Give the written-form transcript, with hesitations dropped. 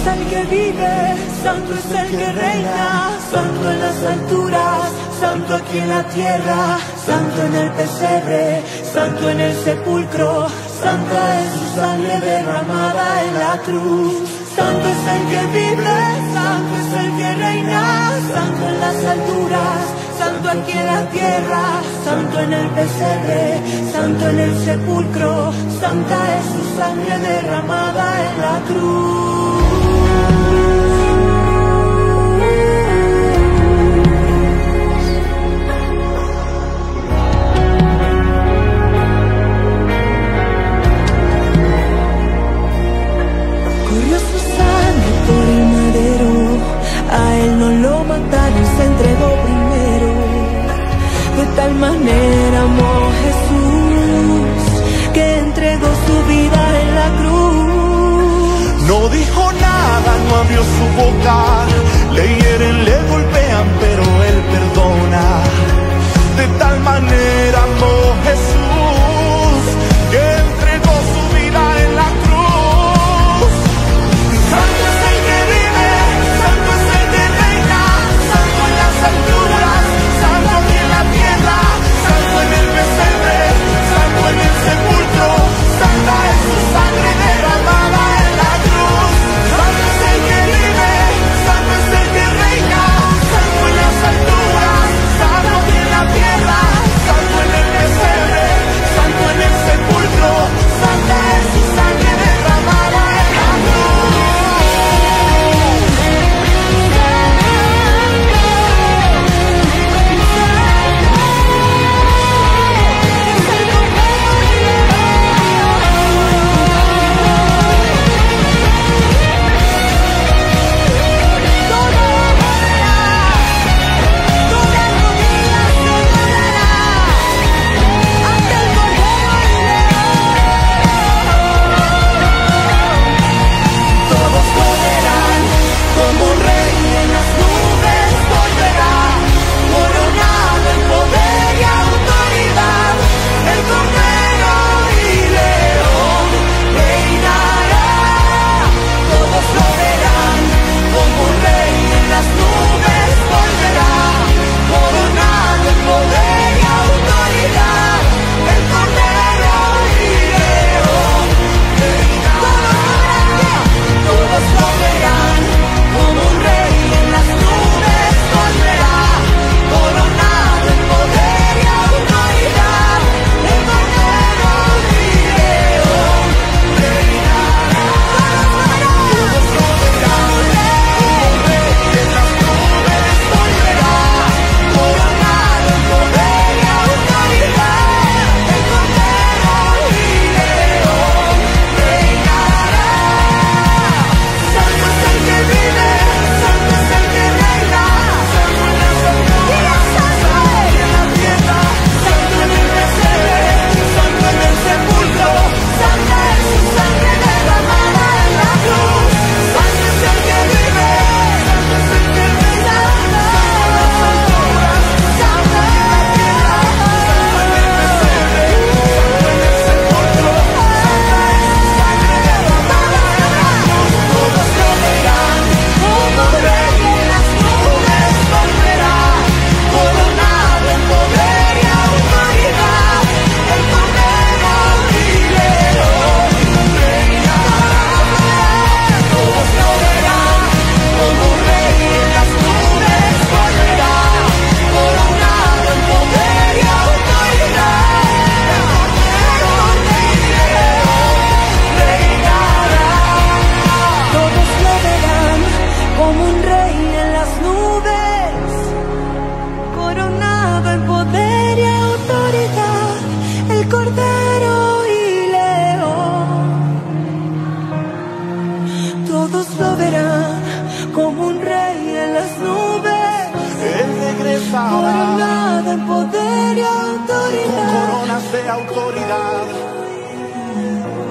es el que vive, santo es el que reina, santo en las alturas, santo aquí en la tierra, santo en el pesebre, santo en el sepulcro, santa es su sangre derramada en la cruz. Santo es el que vive, santo es el que reina, santo en las alturas, santo aquí en la tierra, santo en el pesebre, santo en el sepulcro, santa es su sangre derramada en la cruz. Corrió su sangre por el madero, a él no lo mataron, se entregó primero. De tal manera amó Jesús, que entregó su vida en la cruz. No dijo nada, no abrió su boca, le hieren, le golpean, pero él perdona. De tal manera amó Jesús, que entregó su vida en la cruz. Santo es el que vive, santo es el que reina, santo en las alturas, santo aquí en la tierra, santo en el pesebre, santo en el sepulcro, santa es su sangre derramada en la cruz. Santo es el que vive, santo es el que reina, santo en las alturas, santo aquí en la tierra, santo en el pesebre, santo en el sepulcro, santa es su sangre derramada en la cruz. Todos lo verán, como un rey en las nubes volverá, coronado en poder y autoridad, el Cordero y León reinará. Todos lo verán, como un rey en las nubes volverá, coronado en poder y autoridad, el Cordero y León reinará. Todos lo verán, como un rey en las nubes volverá, coronado en poder y autoridad, el Cordero y León reinará. Todos lo verán, como un rey en las nubes volverá, coronado en poder y autoridad, el Cordero y León reinará. Santo es el que vive, santo es el que reina, santo en las alturas, santo aquí en la tierra, santo en el pesebre, santo en el sepulcro, santa es su sangre derramada en la cruz. Santo es el que vive, santo es el que reina, santo en las alturas, santo en la tierra, santo en el pesebre, santo en el sepulcro, santa es su sangre derramada en la cruz. Todos lo verán, como un rey en las nubes volverá, coronado en poder y autoridad, el Cordero y León reinará. Todos lo verán, como un rey en las nubes volverá, coronado en poder y autoridad, el Cordero y León reinará. Todos lo verán, como un rey en las nubes, coronado en poder y autoridad, el Cordero y León. Todos lo verán, como un rey en las nubes, Él regresará coronado en poder y con autoridad. coronas de autoridad.